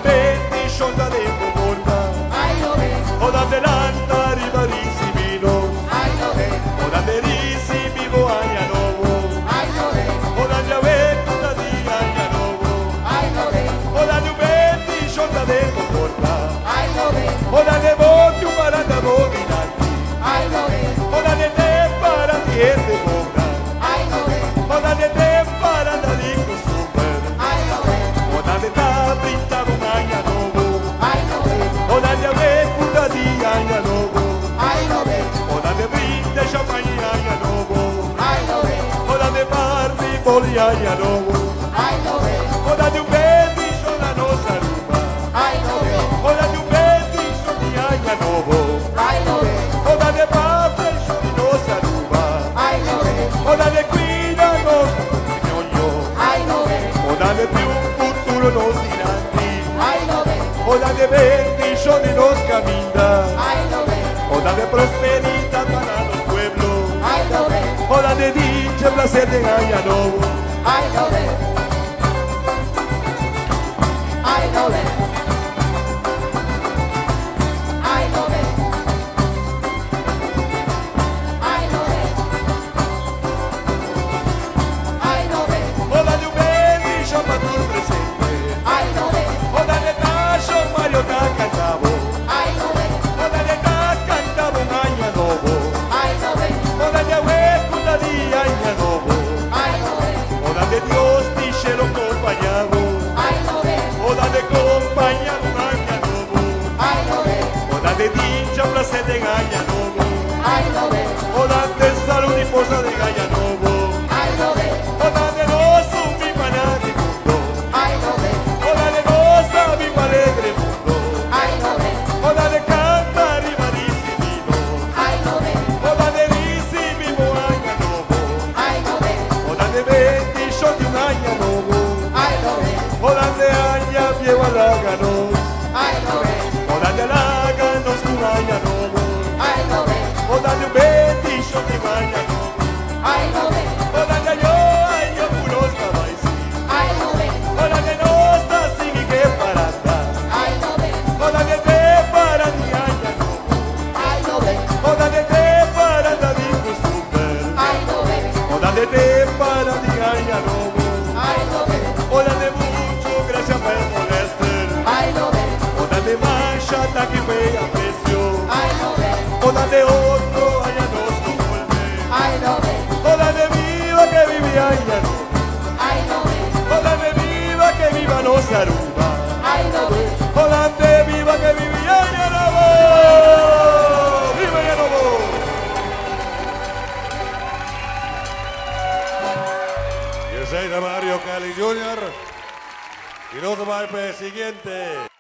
bendición da de Bogotá. O da delanta ribarisi vino. O da derisi vivo aña novo. O da llavetuta di aña novo. O da bendición da de Bogotá. O da devoto para da bovinati. O da de te para diente boga. O da de te para da lico super. O da de ta brinta un aña novo. O da llavetuta di aña novo. O da de brinde champagne aña novo. O da de party boli aña novo. O da de un bendición la nosa ruba. O da de un bendición di aña novo. O da de party di nosa ruba. O da de guida nostra signogno. O da de più futuro nos diranti. O da de bendición nos camina. O da de prosperidad para los pueblos. O da de dicha placer de año nuevo. O da de un bendición para tu presente. O da de tacho Mario da cantavo. O da de ta cantavo un año nuevo. O da de hueco da di año nuevo. O da de Dios dice lo acompañado. O da de compañía un año nuevo. O da de dicha placer de año nuevo. O da de salud y fuerza de año nuevo. O da de gozo mi pana de mundo. O da de goza mi alegre mundo. O da de cantar y maricimino. O da de risi vivo año nuevo. O da de bendición de un año nuevo. O da de año viejo halaganos. O da de halaganos un año nuevo. O da de bendición de un año nuevo. O da de año puros cabaisi. O da de nostra sin que parada. O da de te para di año nuevo. O da de te para da di super. O da de te para di año nuevo. O da de mucho gracias por molestar. O da de mancha hasta que vea precio. O da de otro año nos vuelve. O da de viva que vive año nuevo. O da de viva que viva nos aruba. O da de viva que vive año nuevo. ¡Viva año nuevo! Y ese es Mario Cali Jr. Y nos va al siguiente.